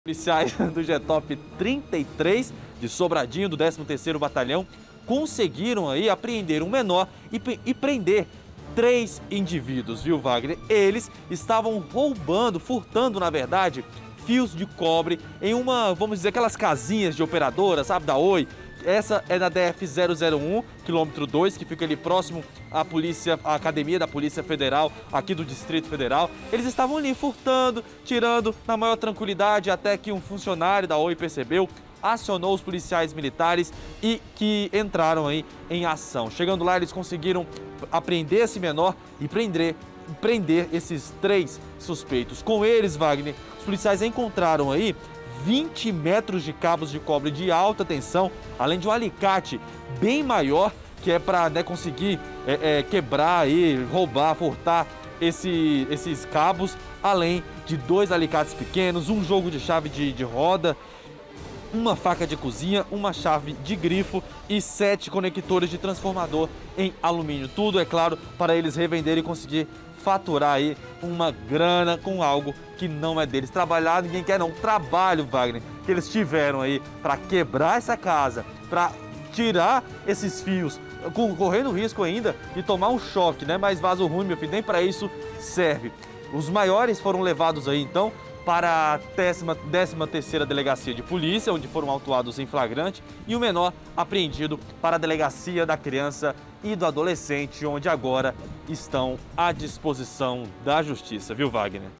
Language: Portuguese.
Policiais do GTOP 33 de Sobradinho, do 13º Batalhão, conseguiram aí apreender um menor e prender 3 indivíduos, viu, Wagner? Eles estavam roubando, furtando, na verdade, fios de cobre em uma, vamos dizer, aquelas casinhas de operadora, sabe, da Oi. Essa é na DF-001, quilômetro 2, que fica ali próximo à Academia da Polícia Federal, aqui do Distrito Federal. Eles estavam ali furtando, tirando na maior tranquilidade, até que um funcionário da Oi percebeu, acionou os policiais militares e que entraram aí em ação. Chegando lá, eles conseguiram apreender esse menor e prender esses 3 suspeitos. Com eles, Wagner, os policiais encontraram aí 20 metros de cabos de cobre de alta tensão, além de um alicate bem maior, que é para conseguir quebrar e roubar, furtar esses cabos, além de 2 alicates pequenos, um jogo de chave de roda, uma faca de cozinha, uma chave de grifo e 7 conectores de transformador em alumínio. Tudo, é claro, para eles revenderem e conseguir faturar aí uma grana com algo que não é deles. Trabalhar, ninguém quer não. Trabalho, Wagner, que eles tiveram aí para quebrar essa casa, para tirar esses fios, correndo risco ainda de tomar um choque, né? Mas vaso ruim, meu filho, nem para isso serve. Os maiores foram levados aí, então, para a 13ª Delegacia de Polícia, onde foram autuados em flagrante, e o menor apreendido para a Delegacia da Criança e do Adolescente, onde agora estão à disposição da Justiça, viu, Wagner?